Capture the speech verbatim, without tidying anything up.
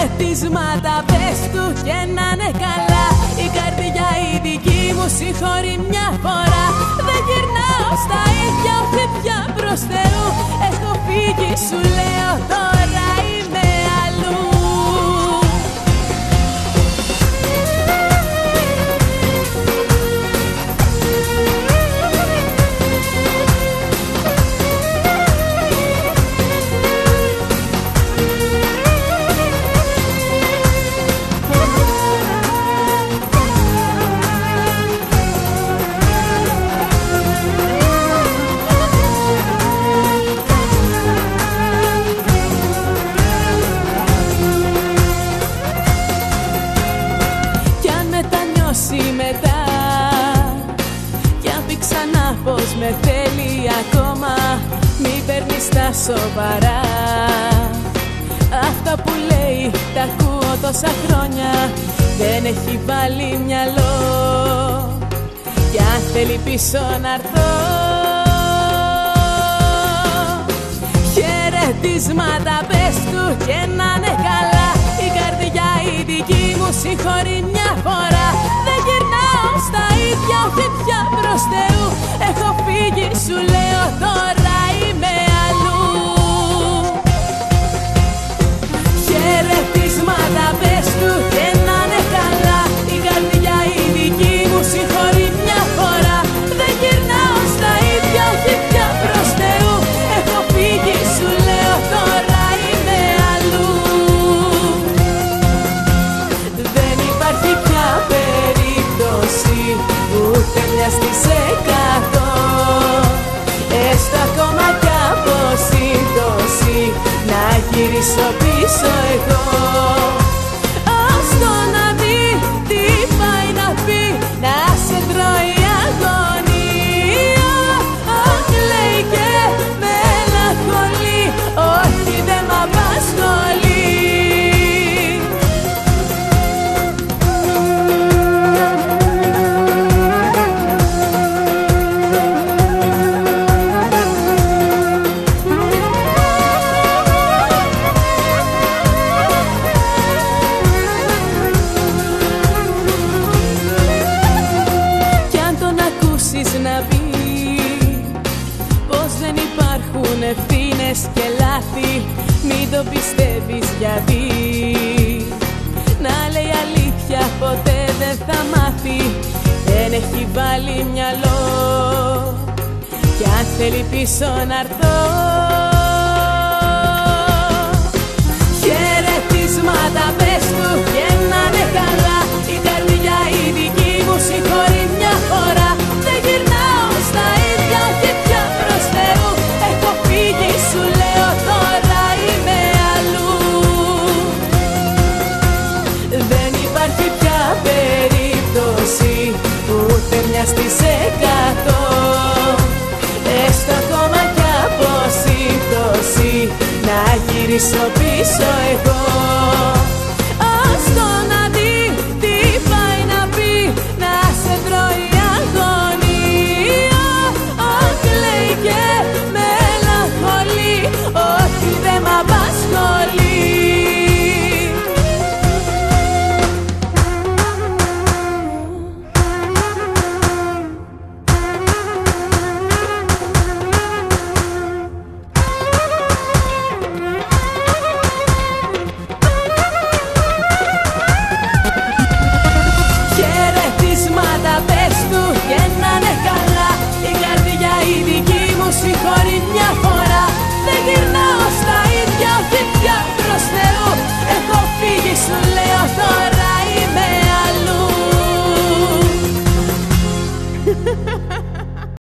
χαιρετίσματα πες του και να είναι καλά. Η καρδιά η δική μου συγχωρεί μια φορά. Δεν γυρνάω στα ίδια ούτε πια προς Θεού. Έχω φύγει σου λέω τώρα είμαι αλλού. Μετά κι αν πει ξανά πως με θέλει ακόμα, μη παίρνεις τα σοβαρά. Αυτά που λέει τα ακούω τόσα χρόνια, δεν έχει βάλει μυαλό. Κι αν θέλει πίσω να έρθω, χαιρετίσματα πες του και να είναι καλά. Η καρδιά η δική μου συγχωρεί μια φορά. Δεν γυρνάω στα ίδια ούτε πια προς Θεού. Έχω φύγει σου λέω τώρα είμαι αλλού. Χαιρετίσματα πες του και να είναι καλά. Η καρδιά η δική μου συγχωρεί μια φορά. Δεν γυρνάω στα ίδια ούτε πια προς Θεού. Έχω φύγει σου λέω τώρα είμαι αλλού. Δεν υπάρχει πια περίπτωση ούτε μια στις εκατό, έστω ακόμα κι από σύμπτωση να γυρίσω πίσω εγώ. Ας το να δει τι πάει να πει, να σε τρώει αγωνία. Αχ λέει και μελαγχολεί, όχι δεν μ' απασχολεί. Να πει πως δεν υπάρχουν ευθύνες και λάθη, μην το πιστεύεις γιατί. Να λέει αλήθεια ποτέ δεν θα μάθει, δεν έχει βάλει μυαλό. Κι αν θέλει πίσω να έρθω, χαιρετίσματα πες του και να είναι καλά. Η καρδιά η δική μου συγχωρεί μια φορά. Δεν γυρνάω στα ίδια και πια προς Θεού. Έχω φύγει σου λέω τώρα είμαι αλλού. Δεν υπάρχει πια περίπτωση ούτε μια στις εκατό, έστω ακόμα κι από σύμπτωση να γυρίσω πίσω εγώ.